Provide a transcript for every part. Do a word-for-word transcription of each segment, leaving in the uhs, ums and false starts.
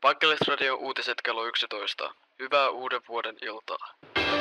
Paikallisradion uutiset kello yksitoista. Hyvää uuden vuoden iltaa.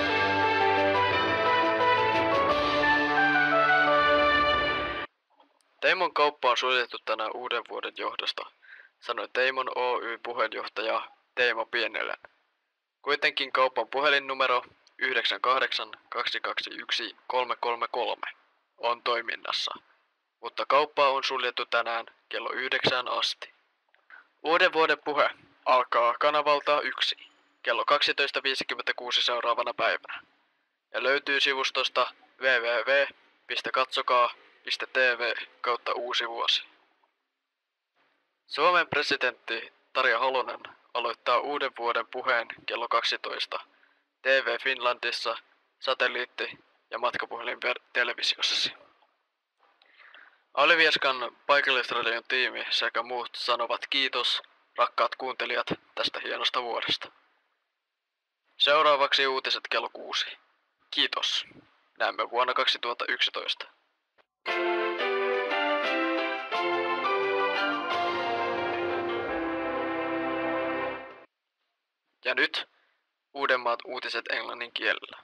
Teimon kauppa on suljettu tänään uuden vuoden johdosta, sanoi Teimon Oy puheenjohtaja Teimo Pienelä. Kuitenkin kaupan puhelinnumero yhdeksän kahdeksan kaksi kaksi yksi kolme kolme kolme on toiminnassa, mutta kauppa on suljettu tänään kello yhdeksään asti. Uuden vuoden puhe alkaa kanavalta yksi kello kaksitoista viisikymmentäkuusi seuraavana päivänä ja löytyy sivustosta double-u double-u double-u piste katsokaa piste t v kautta uusi vuosi. Suomen presidentti Tarja Halonen aloittaa uuden vuoden puheen kello kaksitoista T V Finlandissa, satelliitti- ja matkapuhelin-televisiossa. Alivieskan paikallisradion tiimi sekä muut sanovat kiitos, rakkaat kuuntelijat, tästä hienosta vuodesta. Seuraavaksi uutiset kello kuusi. Kiitos. Näemme vuonna kaksituhattayksitoista. Ja nyt uudemmat uutiset englannin kielellä.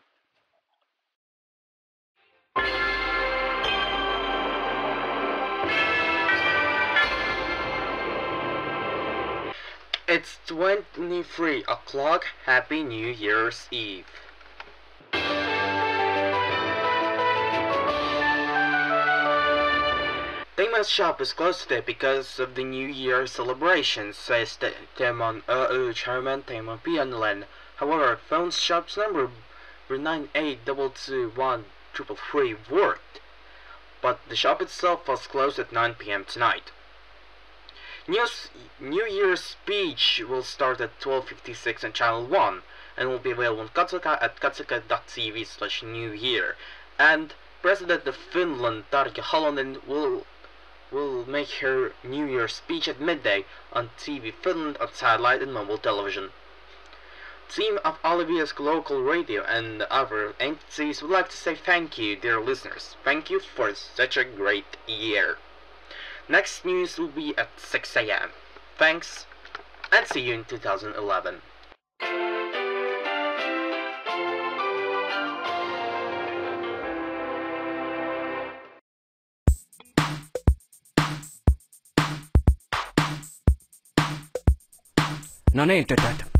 It's twenty-three o'clock. Happy New Year's Eve. Temon's shop is closed today because of the New Year celebrations, says the Temon Oy chairman Teimo Pienelä. However, phone shop's number nine eight two two one three three worked, but the shop itself was closed at nine p m tonight. News, New Year's speech will start at twelve fifty-six on Channel one and will be available on Katsoka at katsoka dot t v slash new year. And President of Finland Tarja Halonen will will make her New Year's speech at midday on T V Finland on satellite and mobile television. Team of Alivieskan local radio and other entities would like to say thank you, dear listeners. Thank you for such a great year. Next news will be at six a m Thanks, and see you in two thousand eleven. No niin, tytöt.